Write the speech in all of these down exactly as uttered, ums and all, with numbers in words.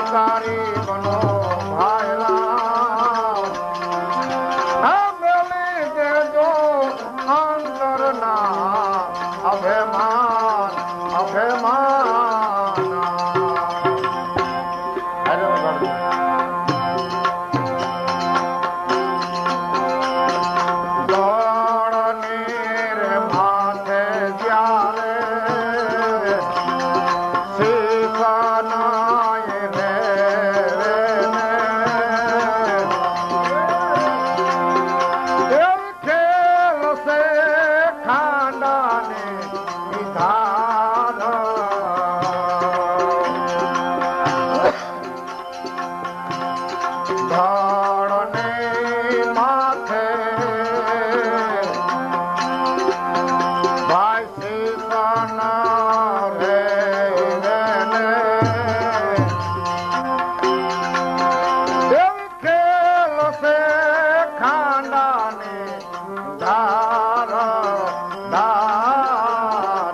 અધિકારી બનો ભાયલા મેલી દેજો અંતરના અભિમાન અભિમાન દોડની રે માથે જ્યારે શીશનાય રે ખેલ સે ખાંડાને વિધાન ધડને માથે ભાઈ શીશના રે એવી ખેલ સે ખાંડાની ધાર ધાર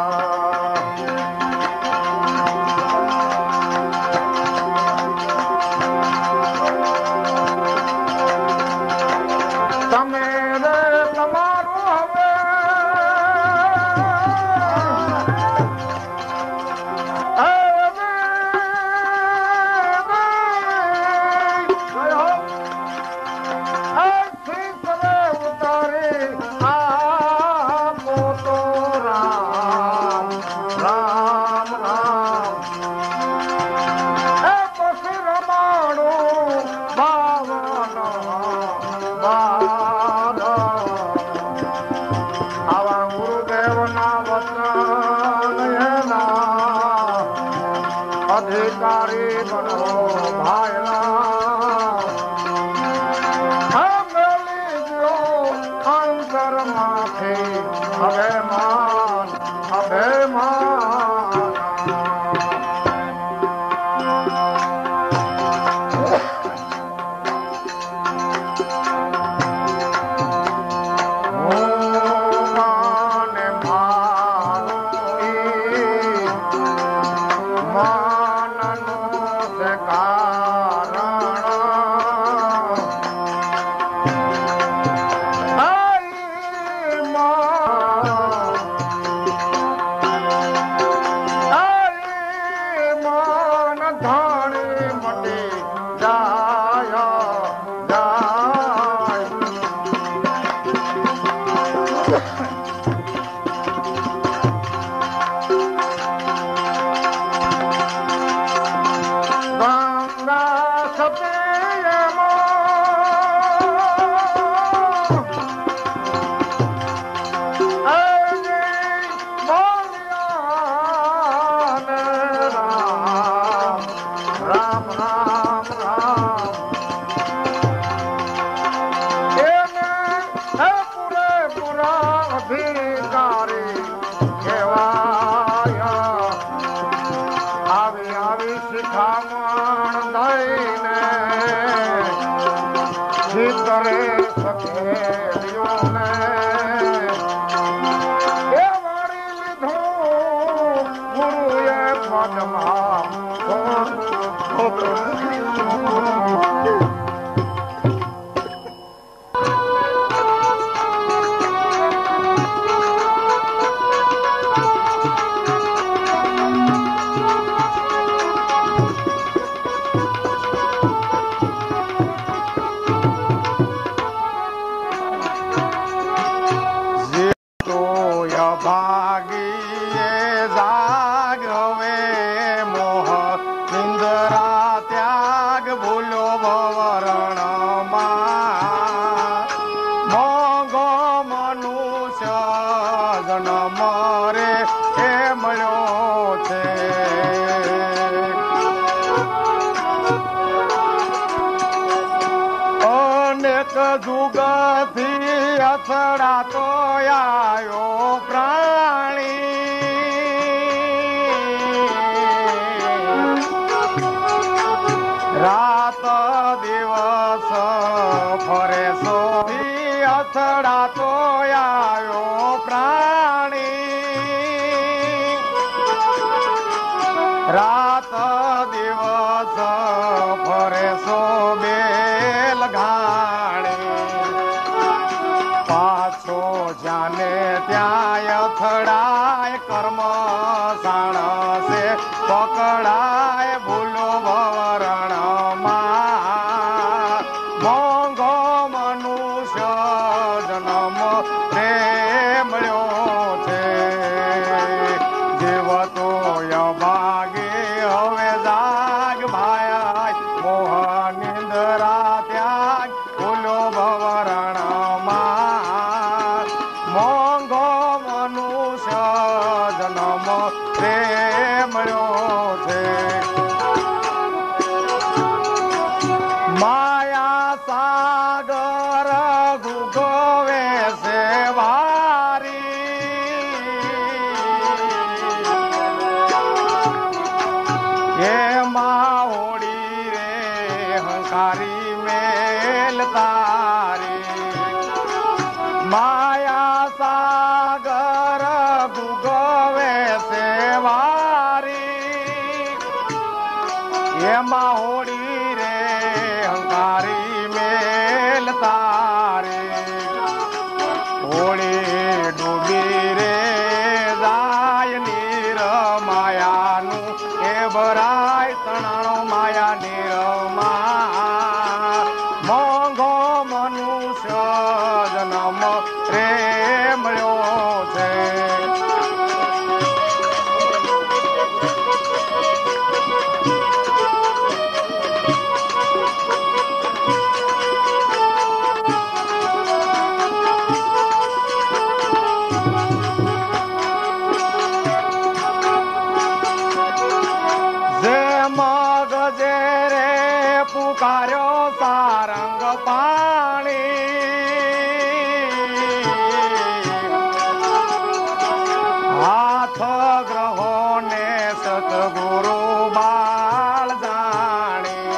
તમે રે તમારું હવે ઉતારી આપો તો રામ રામ રામ એ પછી રમાડું ભાવન બાલ આવા ગુરુદેવના વચન એના અધિકારી બનો ભાયલા મેલી જો અંતરમાંથી અભિમાન અભિમાન રામ રામ રામ એને હે પૂરેપૂરા અધિકારી કહેવાય આવી આવી શિખામણ દઈને ભીતરે સખેરીઓને એ વાળી લીધું ગુરુએ પદમાં ભાગીએ જાગવે મોહ નિંદ્રા ત્યાગ ભૂલો ભવરણમાં મોંઘો મનુષ્ય જન્મ રે એ મળ્યો છે અનેક જુગથી અથડાતો આયો રાત દિવસ ફરે સોથી અથડાતો આવ્યો પ્રાણી રાત દિવસ ત્યાં ને ત્યાં અથડાય કર્મ સાણસે પકડાય ભૂલો ભવરણમાં મોંઘો મનુષ્ય જન્મ પ્રેમળ્યો છે જીવતો ભાગે હવે જાગ ભાઈ મોહ નિંદરા ત્યાગ ભૂલો ભવરણમાં મોંઘો મનુષ્ય જન્મ પ્રેમળ્યો છે માયા સાગર ગુગવે છે વારી એમાં હોડી રે હંકારી મેલ તારી માયા સાગર ગુગવે છે વારી એમાં હોડી રે હંકારી મેલ તારી હોળી ડૂબી રે જાય નીર માયાનું એ ભરાય તણાણો માયા નીરમાં મોંઘો મનુષ્ય જન્મ પ્રેમળ્યો છે મગજે રે પુકાર્યો સારંગ પાણી હાથ ગ્રહો ને સતગુરુ બાળ જાણી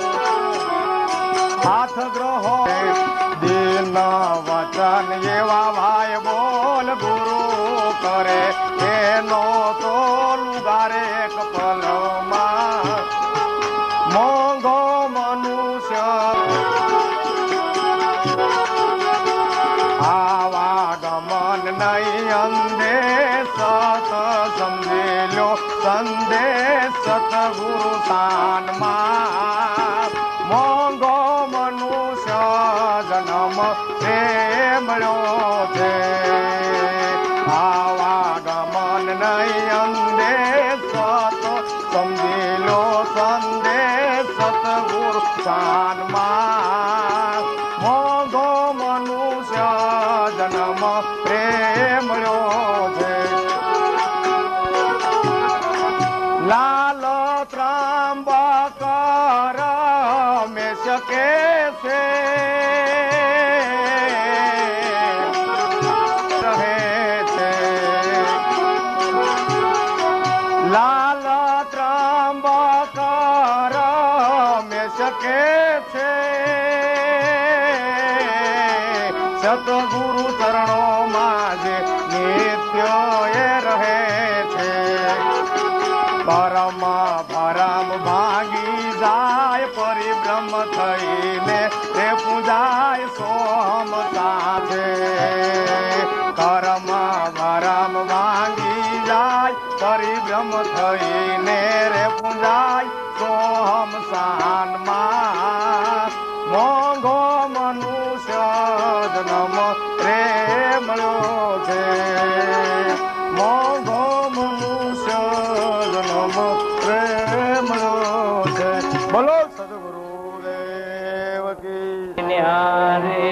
હાથ ગ્રહો દિન વચન એવા ભાઈ બોલ ગુરુ કરે એનો તો લુગારે કપલમાં મોંઘો મનુષ્ય આવા ગમન નહીં અંધે સત સમજી લો સંદેશ સતગુરુ સ્થાનમાં મોંઘો મનુષ્ય જન્મ પ્રેમળ્યો છે આવા ગમન નહીં અંધે સત સમજી લો સંદેશ સતગુરુ સ્થાનમાં મોંઘો મનુષ્ય જન્મ પ્રેમળ્યો છે લાલ ત્રાંબક રમેશ કે છે રહે છે લાલ ત્રાંબક રમેશ કે છે સતગુરુ ચરણો માં જે નિત્ય એ રહે છે પરમ ભરમ ભાગી જાય પરિબ્રહ્મ થઈને રે પૂજાય સોમ સાથે કર્મ ભરમ ભાગી જાય પરિબ્રહ્મ થઈને રે પૂજાય સોમ સાનમાં મોંઘો મનુષ્ય જન્મ પ્રેમળ્યો છે મોંઘો મનુષ્ય જન્મ પ્રેમળ્યો છે બોલો સદગુરુ દેવ કી ન્યારે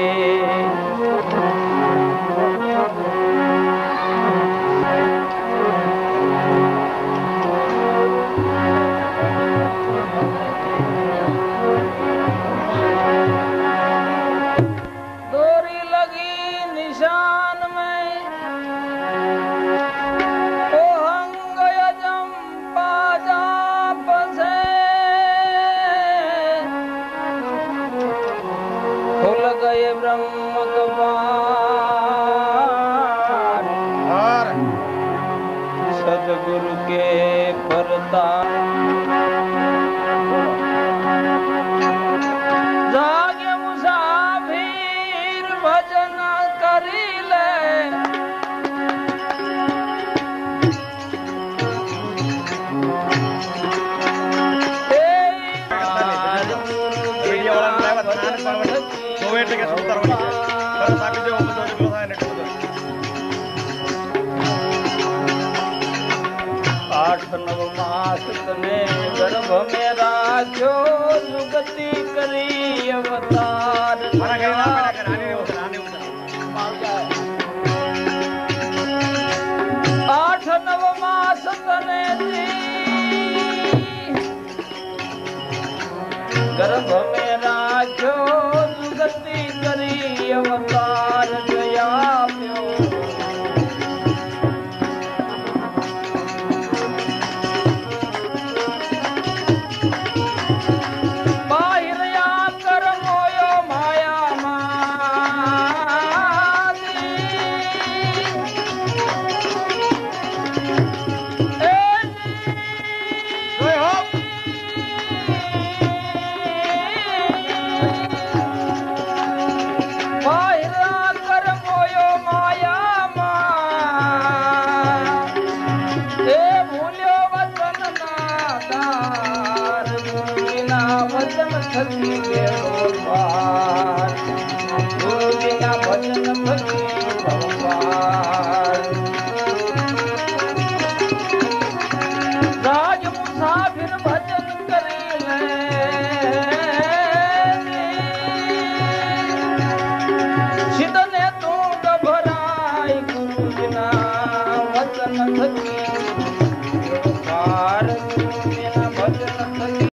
सदगुरु के परतार जागे मुसाफिर भजन करी ले आठ नव मास तने गर्भ में राख्यो जुगति करी अवतार मारा घर ना पैदा कर आने उधर आने उधर आठ नव मास तने गर्भ में राख्यो जुगति करी अवतार गया प्यो वचन